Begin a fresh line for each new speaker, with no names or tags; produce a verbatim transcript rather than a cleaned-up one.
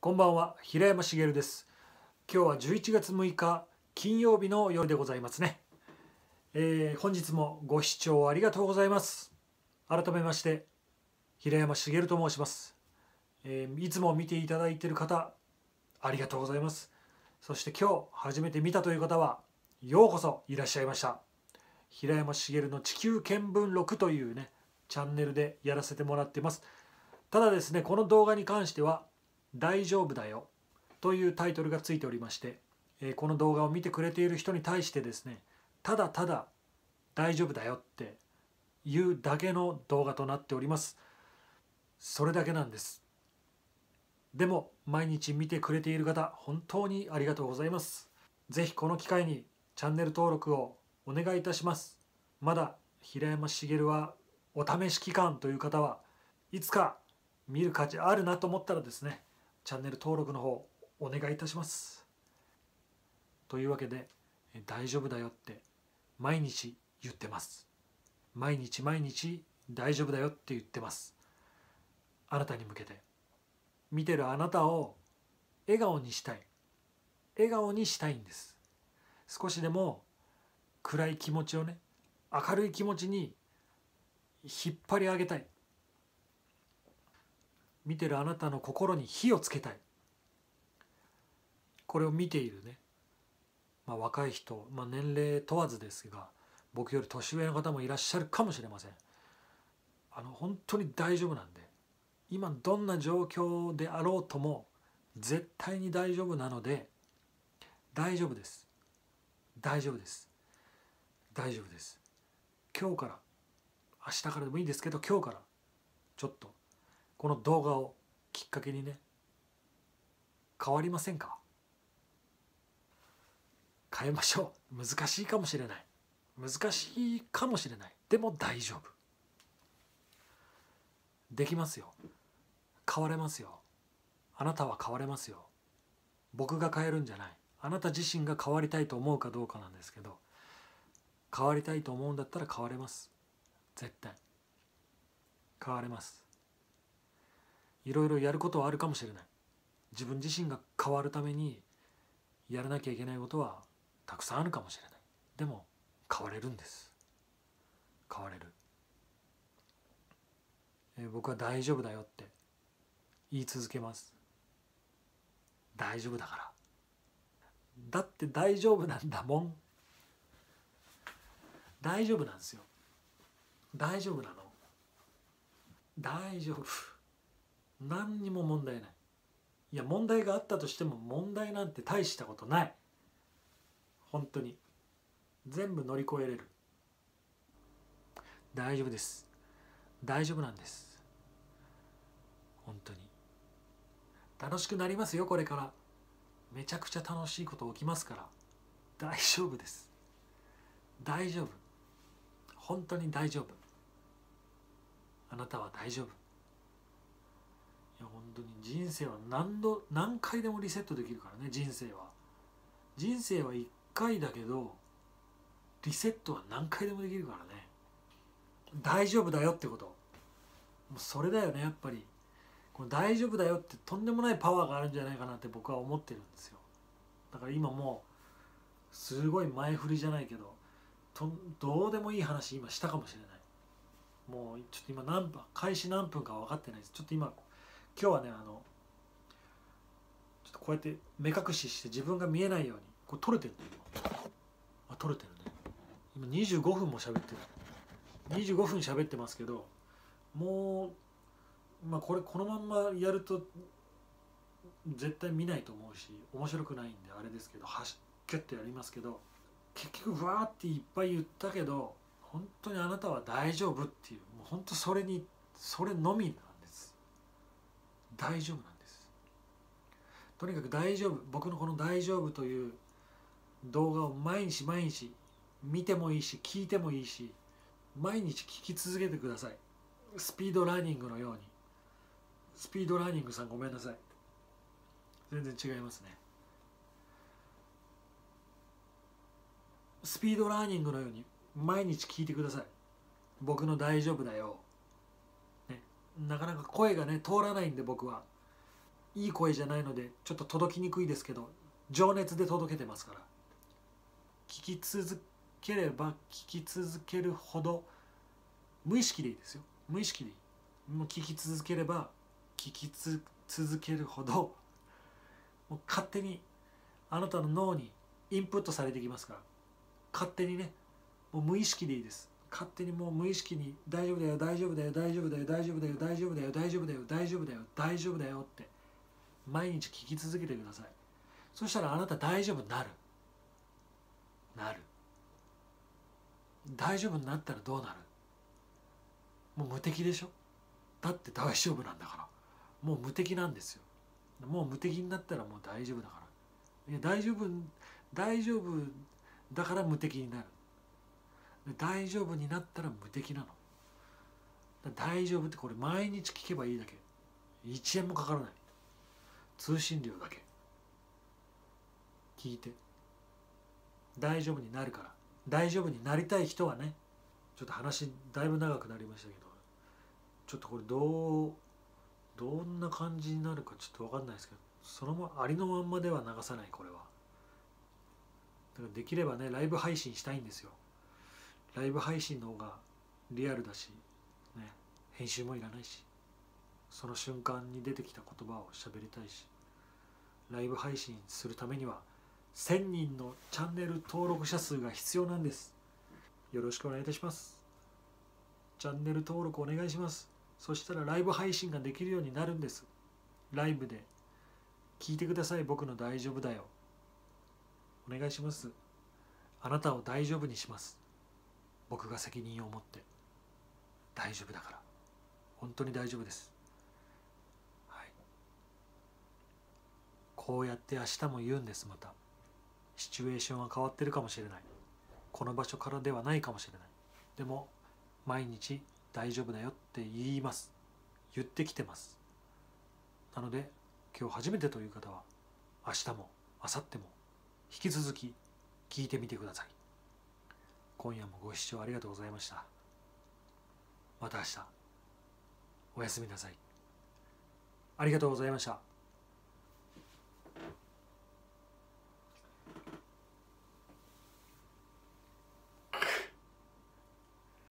こんばんは、平山茂です。今日はじゅういちがつむいか金曜日の夜でございますね。えー、本日もご視聴ありがとうございます。改めまして平山茂と申します。えー、いつも見ていただいている方ありがとうございます。そして今日初めて見たという方はようこそいらっしゃいました。平山茂の地球見聞録というねチャンネルでやらせてもらっています。ただですね、この動画に関しては大丈夫だよというタイトルがついておりまして、えー、この動画を見てくれている人に対してですね、ただただ大丈夫だよっていうだけの動画となっております。それだけなんです。でも毎日見てくれている方本当にありがとうございます。ぜひこの機会にチャンネル登録をお願いいたします。まだ平山茂はお試し期間という方はいつか見る価値あるなと思ったらですね、チャンネル登録の方お願いいたします。というわけで大丈夫だよって毎日言ってます。毎日毎日大丈夫だよって言ってます。あなたに向けて、見てるあなたを笑顔にしたい、笑顔にしたいんです。少しでも暗い気持ちをね、明るい気持ちに引っ張り上げたい。見てるあなたの心に火をつけたい。これを見ているね、まあ、若い人、まあ、年齢問わずですが、僕より年上の方もいらっしゃるかもしれません。あの本当に大丈夫なんで、今どんな状況であろうとも絶対に大丈夫なので、大丈夫です、大丈夫です、大丈夫です。今日から、明日からでもいいですけど、今日からちょっとこの動画をきっかけにね、変わりませんか？変えましょう。難しいかもしれない、難しいかもしれない、でも大丈夫、できますよ。変われますよ。あなたは変われますよ。僕が変えるんじゃない、あなた自身が変わりたいと思うかどうかなんですけど、変わりたいと思うんだったら変われます。絶対変われます。いろいろやることはあるかもしれない。自分自身が変わるためにやらなきゃいけないことはたくさんあるかもしれない。でも変われるんです。変われる。えー僕は大丈夫だよって言い続けます。大丈夫だから。だって大丈夫なんだもん。大丈夫なんですよ。大丈夫なの。大丈夫。何にも問題ない。いや、問題があったとしても問題なんて大したことない。本当に全部乗り越えれる。大丈夫です。大丈夫なんです。本当に楽しくなりますよ。これからめちゃくちゃ楽しいこと起きますから、大丈夫です。大丈夫。本当に大丈夫。あなたは大丈夫。いや本当に人生は何度何回でもリセットできるからね。人生は人生はいっかいだけど、リセットは何回でもできるからね。大丈夫だよってこと、もうそれだよね。やっぱりこの大丈夫だよってとんでもないパワーがあるんじゃないかなって僕は思ってるんですよ。だから今もうすごい前振りじゃないけど、とどうでもいい話今したかもしれない。もうちょっと今何分開始何分か分かってないです。ちょっと今今日はね、あのちょっとこうやって目隠しして自分が見えないようにこう撮れてるの今。あ、撮れてるね。今にじゅうごふんも喋ってる。にじゅうごふん喋ってますけど、もうまあこれこのまんまやると絶対見ないと思うし面白くないんであれですけど、はしキュッとやりますけど、結局わーっていっぱい言ったけど、本当にあなたは大丈夫っていう、もう本当それにそれのみなんです。大丈夫なんです。とにかく大丈夫。僕のこの大丈夫という動画を毎日毎日見てもいいし聞いてもいいし、毎日聞き続けてください。スピードラーニングのように。スピードラーニングさんごめんなさい、全然違いますね。スピードラーニングのように毎日聞いてください。僕の大丈夫だよ、ね、なかなか声がね通らないんで僕はいい声じゃないのでちょっと届きにくいですけど、情熱で届けてますから、聞き続ければ聞き続けるほど、無意識でいいですよ、無意識でいい、もう聞き続ければ聞きつ続けるほど、もう勝手にあなたの脳にインプットされていきますから、勝手にね、もう無意識でいいです。勝手にもう無意識に大丈夫だよ大丈夫だよ大丈夫だよ大丈夫だよ大丈夫だよ大丈夫だよ大丈夫だよ大丈夫だよって毎日聞き続けてください。そしたらあなた大丈夫になるなる大丈夫になったらどうなる？もう無敵でしょ。だって大丈夫なんだから、もう無敵なんですよ。もう無敵になったらもう大丈夫だから。いや大丈夫大丈夫だから無敵になる。大丈夫になったら無敵なの。大丈夫ってこれ毎日聞けばいいだけ、いちえんもかからない、通信料だけ聞いて大丈夫になるから。大丈夫になりたい人はね、ちょっと話だいぶ長くなりましたけど、ちょっとこれどうどんな感じになるかちょっと分かんないですけど、そのままありのまんまでは流さない。これはだからできればねライブ配信したいんですよ。ライブ配信の方がリアルだし、ね、編集もいらないし、その瞬間に出てきた言葉を喋りたいし、ライブ配信するためにはせんにんのチャンネル登録者数が必要なんです。よろしくお願いいたします。チャンネル登録お願いします。そしたらライブ配信ができるようになるんです。ライブで聞いてください。僕の大丈夫だよ、お願いします。あなたを大丈夫にします。僕が責任を持って。大丈夫だから、本当に大丈夫です、はい、こうやって明日も言うんです。またシチュエーションは変わってるかもしれない、この場所からではないかもしれない。でも毎日大丈夫だよって言います。言ってきてます。なので今日初めてという方は明日も明後日も引き続き聞いてみてください。今夜もご視聴ありがとうございました。また明日おやすみなさい。ありがとうございました。